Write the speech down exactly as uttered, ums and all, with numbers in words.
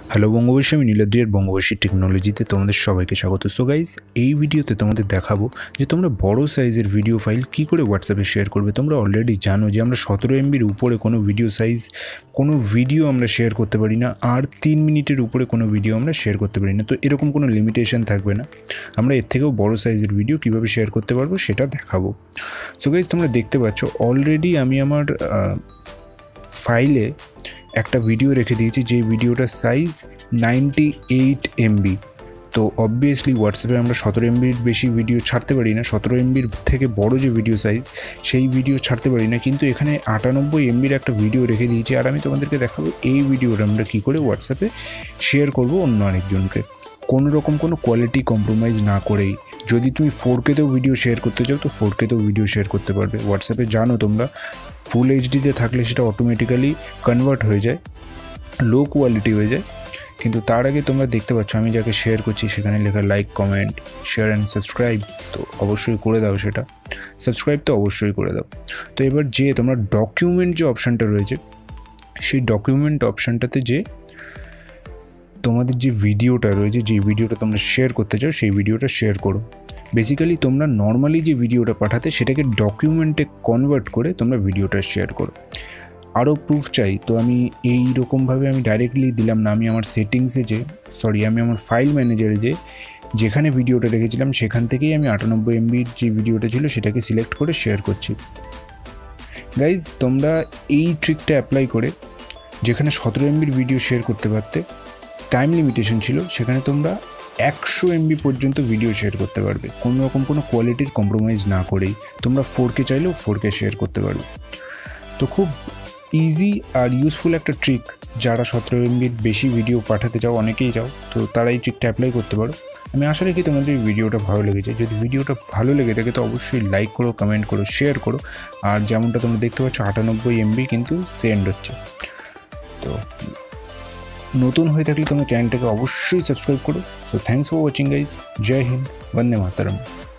Hello বঙ্গবর্ষী, আমি নীলাদ্রিয়ার বঙ্গবর্ষী টেকনোলজিতে তোমাদের সবাইকে স্বাগত। সো গাইজ, এই ভিডিওতে তোমাদের দেখাবো যে তোমরা বড় সাইজের ভিডিও ফাইল কী করে হোয়াটসঅ্যাপে শেয়ার করবে। তোমরা অলরেডি জানো যে আমরা সতেরো এমবির উপরে কোনো ভিডিও সাইজ কোনো ভিডিও আমরা শেয়ার করতে পারি না, আর তিন মিনিটের উপরে কোনো ভিডিও আমরা শেয়ার করতে পারি না। তো এরকম কোনো লিমিটেশন থাকবে না, আমরা এর থেকেও বড় সাইজের ভিডিও কীভাবে শেয়ার করতে পারবো সেটা দেখাবো। সো গাইজ, তোমরা দেখতে পাচ্ছ অলরেডি আমি আমার ফাইলে একটা ভিডিও রেখে দিয়েছি, যে ভিডিওটার সাইজ নাইনটি এইট এমবি। তো অবভিয়াসলি হোয়াটসঅ্যাপে আমরা সতেরো এমবির বেশি ভিডিও ছাড়তে পারি না, সতেরো এমবির থেকে বড় যে ভিডিও সাইজ সেই ভিডিও ছাড়তে পারি না, কিন্তু এখানে আটানব্বই এমবির একটা ভিডিও রেখে দিয়েছি। আর আমি তোমাদেরকে দেখাবো এই ভিডিওটা আমরা কী করে হোয়াটসঅ্যাপে শেয়ার করব অন্য আরেকজনকে, কোনো রকম কোনো কোয়ালিটি কম্প্রোমাইজ না করেই। যদি তুমি ফোর কেতেও ভিডিও শেয়ার করতে চাও তো ফোর কেতেও ভিডিও শেয়ার করতে পারবে। হোয়াটসঅ্যাপে জানো তোমরা ফুল এইচডিতে থাকলে সেটা অটোমেটিক্যালি কনভার্ট হয়ে যায়, লো কোয়ালিটি হয়ে যায়। কিন্তু তার আগে তোমরা দেখতে পাচ্ছ আমি যাকে শেয়ার করছি সেখানে লেখা like, comment, share and subscribe. তো অবশ্যই করে দাও, সেটা সাবস্ক্রাইব তো অবশ্যই করে দাও। তো এবার যে তোমরা ডকুমেন্ট যে অপশানটা রয়েছে সেই ডকুমেন্ট অপশানটাতে যে তোমাদের যে ভিডিওটা রয়েছে, যে ভিডিওটা তোমরা শেয়ার করতে চাও সেই ভিডিওটা শেয়ার করো। বেসিক্যালি তোমরা নর্মালি যে ভিডিওটা পাঠাতে সেটাকে ডকুমেন্টে কনভার্ট করে তোমরা ভিডিওটা শেয়ার করো। আরও প্রুফ চাই তো আমি এই রকমভাবে আমি ডাইরেক্টলি দিলাম না, আমি আমার সেটিংসে যে সরি আমি আমার ফাইল ম্যানেজারে যে যেখানে ভিডিওটা রেখেছিলাম সেখান থেকেই আমি আটানব্বই এমবির যে ভিডিওটা ছিল সেটাকে সিলেক্ট করে শেয়ার করছি। গাইজ, তোমরা এই ট্রিকটা অ্যাপ্লাই করে যেখানে সতেরো এমবির ভিডিও শেয়ার করতে পারতে, টাইম লিমিটেশন ছিল, সেখানে তোমরা একশো এমবি পর্যন্ত ভিডিও শেয়ার করতে পারবে, কোনো রকম কোনো কোয়ালিটির কম্প্রোমাইজ না করেই। তোমরা ফোর কে চাইলেও ফোর কে শেয়ার করতে পারবে। তো খুব ইজি আর ইউজফুল একটা ট্রিক, যারা সতেরো এমবির বেশি ভিডিও পাঠাতে চাও, অনেকেই চাও, তো তারা এই ট্রিকটা অ্যাপ্লাই করতে পারো। আমি আশা রাখি তোমাদের এই ভিডিওটা ভালো লেগেছে। যদি ভিডিওটা ভালো লেগে থাকে তো অবশ্যই লাইক করো, কমেন্ট করো, শেয়ার করো। আর যেমনটা তোমরা দেখতে পাচ্ছ আটানব্বই এমবি কিন্তু সেন্ড হচ্ছে। তো নতুন হয়ে থাকলে তোমরা চ্যানেলটাকে অবশ্যই সাবস্ক্রাইব করো। So thanks for watching guys. জয় হিন্দ, বন্দে মাতরম।